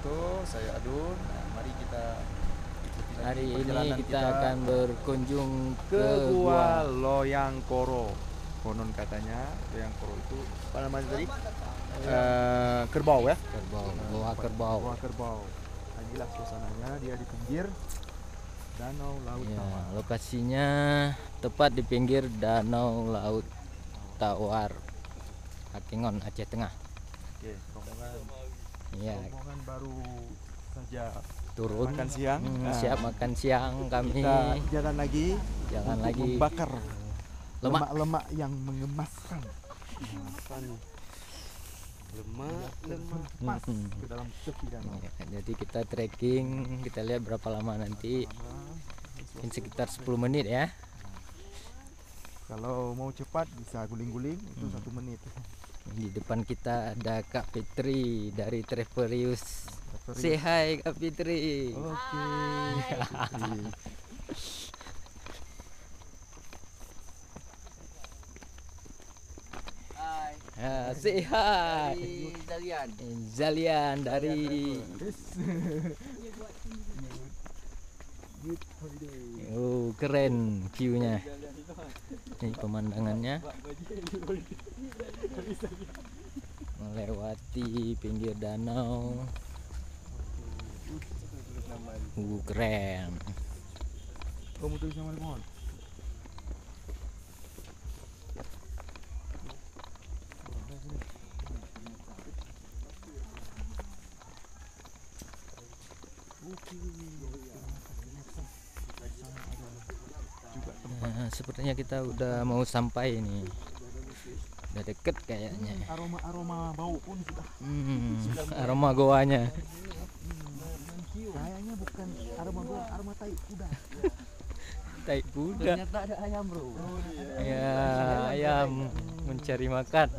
Suharto, saya Adun. Nah, mari kita ikuti lagi Hari ini perjalanan kita akan berkunjung ke Gua Gua Loyang Koro. Konon katanya Loyang Koro itu apa namanya tadi? Kerbau ya? Kerbau, Gua Kerbau. Gua Kerbau. Nah, inilah suasananya, dia di pinggir Danau Laut Ya, Tawar. lokasinya tepat di pinggir Danau Laut Tawar, Hakingon, Aceh Tengah. Oke, Ya, rombongan baru saja turun makan siang. Nah, siap makan siang kami. kita jalan lagi untuk lagi membakar lemak. lemak-lemak yang mengemaskan. Lemak Pas ke dalam tepi danau. Ya, jadi kita trekking, kita lihat berapa lama nanti. Mungkin sekitar 10 menit ya. Kalau mau cepat bisa guling-guling itu 1 menit. Di depan kita ada Kak Fitri dari Travelius. Say hi Kak Fitri. Oke. Say hi. Zalian. Zalian dari Oh, keren view-nya. Ini pemandangannya. Melewati pinggir danau. Keren. Kamu tulis nama mohon. Nah, sepertinya kita udah mau sampai ini. Udah deket kayaknya. Aroma bau pun sudah. Aroma goanya. Kayaknya bukan aroma bau, aroma tai kuda. Tai kuda. Ternyata ada ayam, bro. Ya, ayam mencari makan.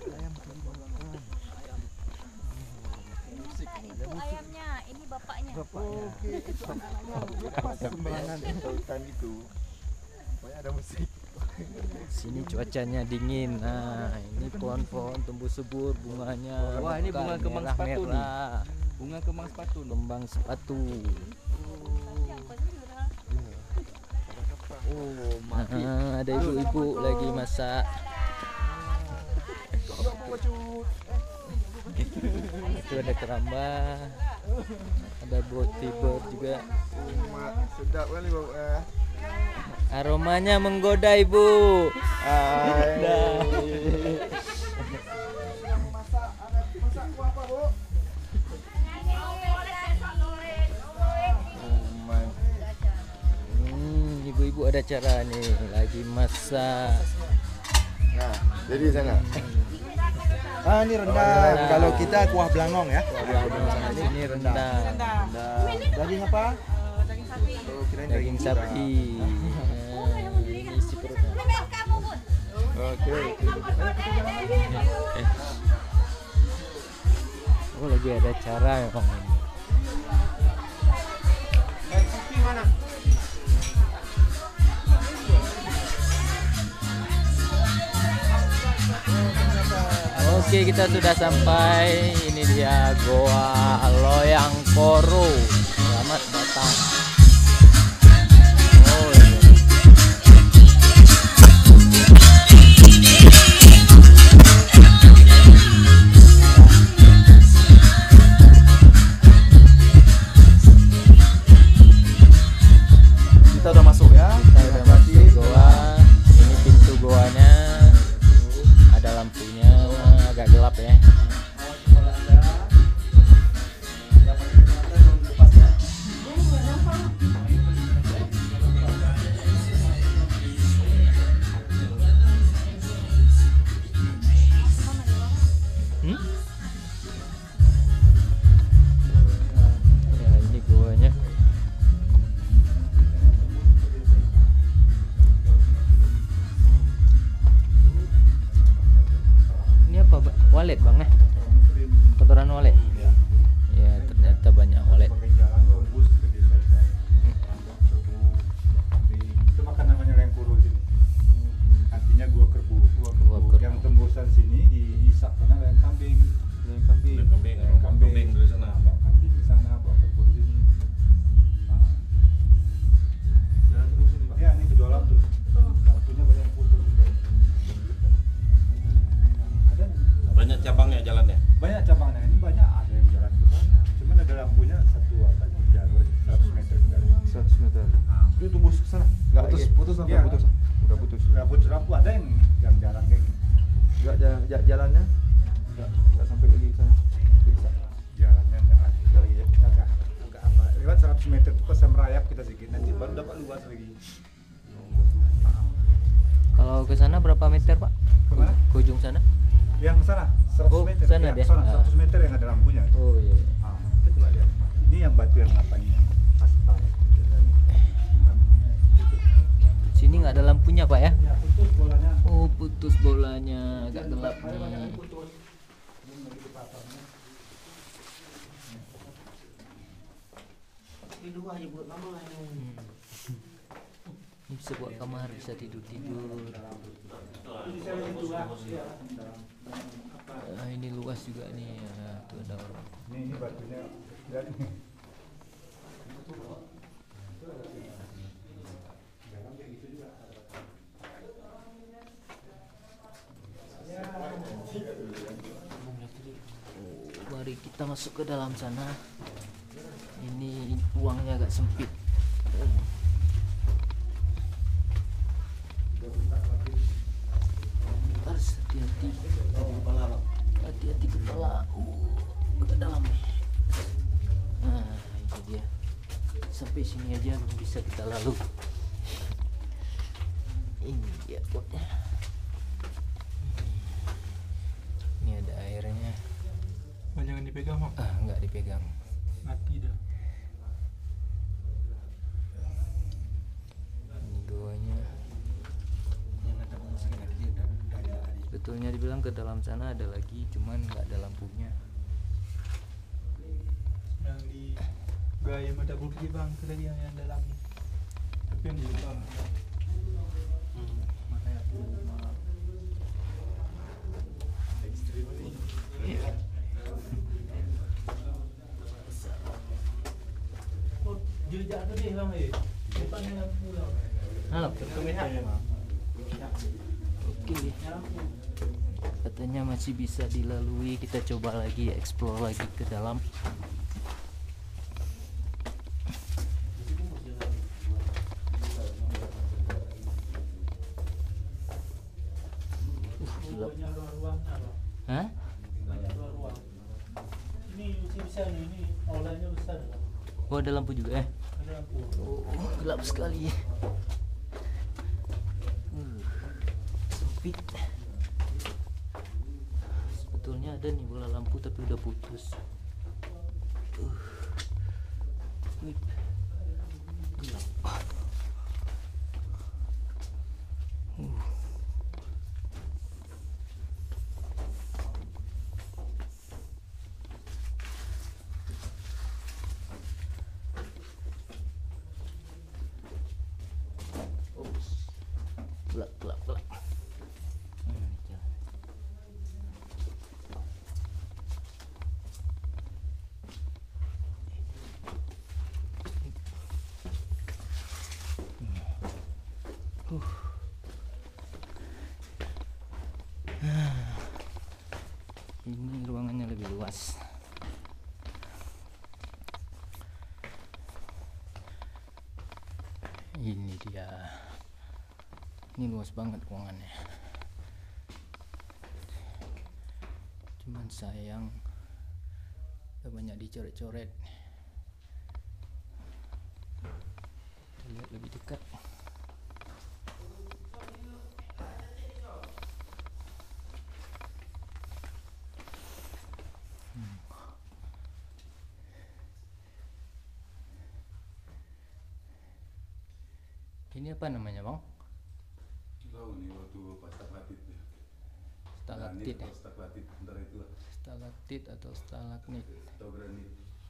Itu ayamnya, ini bapaknya. Oke, itu anaknya lepas sembarangan hutan itu. Pokoknya ada musik. Sini cuacanya dingin. Nah, ini pohon-pohon tumbuh subur, bunganya. Wah, ini bunga kembang sepatu nih. merah. Bunga kembang sepatu. Kembang sepatu. Oh, mati. Ada ibu-ibu lagi masak. Itu ada keramba, ada bird juga. Sedap kali bau. Aromanya menggoda ibu. Ibu-ibu ada cara nih lagi masak. Nah, jadi sana. Ini rendang. Kalau kita kuah belangong ya. Ini rendang. Daging apa? Oh, kirain Daging sapi. Isi perutnya. Oke. Oh, lagi ada cara ya Bang. Oke, kita sudah sampai. Ini dia Goa Loyang Koro. Selamat datang. Oh, Kita udah masuk ya. kita udah masuk goa. Ini pintu goanya. Ada lampunya, agak gelap ya. merayap kita sedikit nanti baru dapat luas lagi. Kalau ke sana berapa meter, Pak? Kemana? Ke ujung sana? Yang sana 100 Oh, meter. sana Ya, deh. sana, Ah. 100 meter yang ada lampunya. Oh iya. Ah, kita coba lihat. Ini yang batu yang apa ini? Aspal. Sini nggak ada lampunya, Pak ya? Ya, putus bolanya. Oh, putus bolanya, agak gelap nih. Putus. Belum lagi dipasangnya. Ini bisa buat kamar, bisa tidur-tidur. Ini luas juga nih. Tuh ada orang. Ini batunya. Lihat ini. Mari kita masuk ke dalam sana. Ini ruangnya agak sempit. Harus hati-hati. Hati-hati kepala. Ke dalam. Nah, ini dia. Sampai sini aja bisa kita lalu. Ini dia botnya. Ini ada airnya. Jangan dipegang, Mak. Nggak dipegang. Mati dah. Ini goanya. Betulnya dibilang ke dalam sana ada lagi, cuman nggak ada lampunya. Yang di gaya mata bukti bang, itu tadi yang dalam ni. Tapi yang di depan. Mana ya? Oh, jejak tu dia lama eh. Depan yang pulau. Halo. Kamera. Oke. Katanya masih bisa dilalui, kita coba lagi explore lagi ke dalam. Gelap. Banyak ruang-ruangnya, Bang. Hah? Banyak ruang-ruang. Ini besar ni, ini aulanya besar. Bang. Oh, ada lampu juga ya? Ada lampu. Oh, gelap sekali. Sempit. Sebetulnya ada nih bola lampu tapi udah putus. Wih. Gelap. Gelap, gelap, gelap. Jalan. Ini ruangannya lebih luas. Ini dia. Ini luas banget ruangannya. Cuman sayang udah banyak dicoret-coret. Kita lihat lebih dekat. Ini apa namanya, Bang? Tahu nih waktu pas stalaktit ya. Stalaktit ya? Stalaktit antara itu lah. Stalaktit atau stalagmit. Atau granit.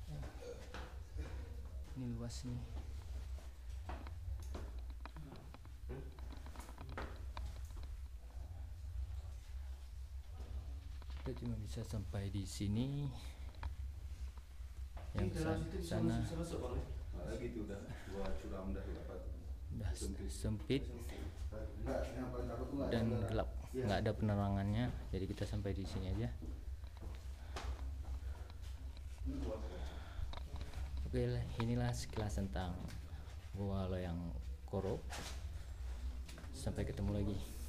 Ini luas nih. Kita cuma bisa sampai di sini. Yang sana Lagi itu udah gua curam dah apa. udah sempit Enggak, yang paling takut tuh dan gelap, nggak ada penerangannya. Jadi kita sampai di sini aja. Oke, inilah sekilas tentang Gua Loyang Koro. Sampai ketemu lagi.